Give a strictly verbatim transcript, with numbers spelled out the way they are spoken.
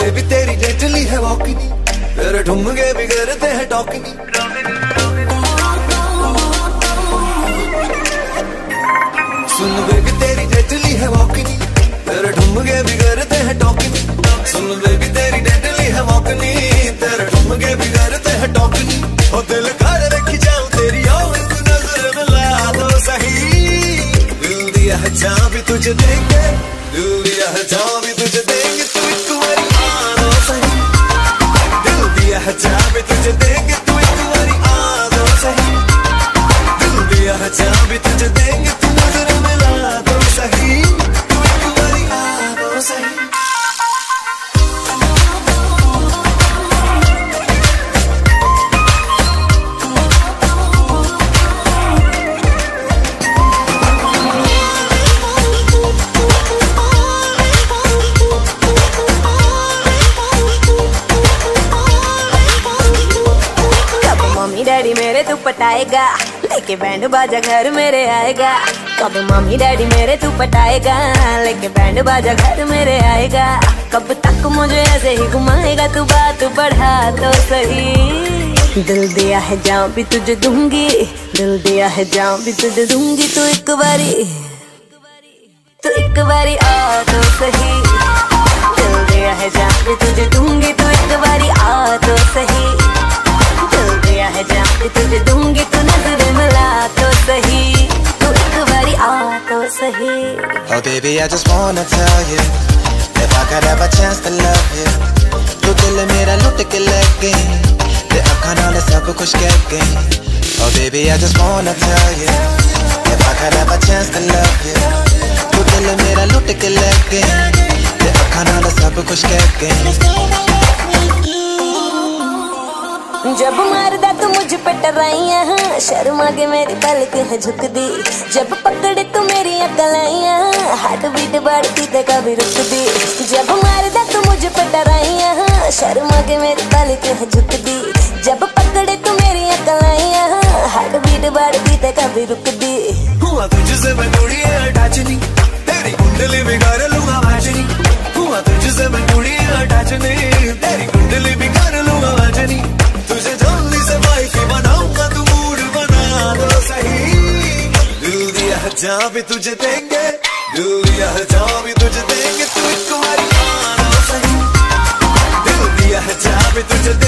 ले भी तेरी डेडली है वॉकिनी, तेरे ठुमके भी करते हैं टॉकिनी। सुन बेबी तेरी डेडली है वॉकिनी, तेरे ठुमके भी करते हैं टॉकिनी। सुन बेबी तेरी डेडली है वॉकिनी, तेरे ठुमके भी करते हैं टॉकिनी। ओ दिल कर रखी जाऊं तेरी और नजर मिला दो सही। दिल दिया है जहाँ भी तुझे देंगे, दिल दिया है जहाँ भी तुझे देंगे, तू एक बारी आ दो सही। दिल दिया है जहाँ भी तुझे देंगे, तू एक बारी आ दो सही। दिल दिया है जहाँ भी तुझे देंगे, तू नजर मिला दो सही। तू एक बारी आ दो सही। डैडी मेरे तू पटाएगा, लेके बैंड बाजा घर मेरे आएगा। कब मम्मी डैडी मेरे तू पटाएगा, लेके बैंड बाजा घर मेरे आएगा। कब तक मुझे ऐसे ही घुमाएगा, तू बात बढ़ा तो सही। दिल दिया है जहाँ भी तुझे दूंगी, दिल दिया है जहाँ भी तुझे दूंगी, तू एक बारी तू एक बारी आ तो सही। दिल दिया है जहाँ भी तुझे दूंगी, तू एक बारी आ तो सही। दिल दिया है जहाँ भी तुझे दूंगी, तू नजर मिला तो सही। तू एक बारी आ तो सही। Oh baby I just wanna tell you, if I could have a chance to love you, तू दिल मेरा लुट के ले गई, ते अखां नाल सब कुछ कह गई। Oh baby I just wanna tell you, if I could have a chance to love you, तू दिल मेरा लुट के ले गई, ते अखां नाल सब कुछ कह गई। जब मारदा तू मुझ पे टराइयां, शर्मा के मेरी पलक है झुक दी। जब पकड़े तू मेरी अकलाइयां, हार्ट बीट बढ़ती ते कभी रुक दी। जब मारदा तू मुझ पे टराइयां, शर्मा के मेरी पलक है झुक दी। जब पकड़े तू मेरी अकलाइयां, हार्ट बीट बढ़ती ते कभी रुक दी। हुआ तुझसे मैं जुड़ी है अटैचनी, तेरी कुंडली बिगाड़ लूंगा वाजनी। हुआ तुझसे मैं जुड़ी है अटैचनी, तेरी कुंडली बिगाड़ लूंगा वाजनी। तुझे जल्दी से वाइफी बनाऊंगा, तू मूड बना दो सही। दिल दिया है जहाँ भी तुझे देंगे, दिल दिया है जहाँ भी तुझे देंगे, तू एक बारी आ दो सही। दिल दिया है जहाँ भी तुझे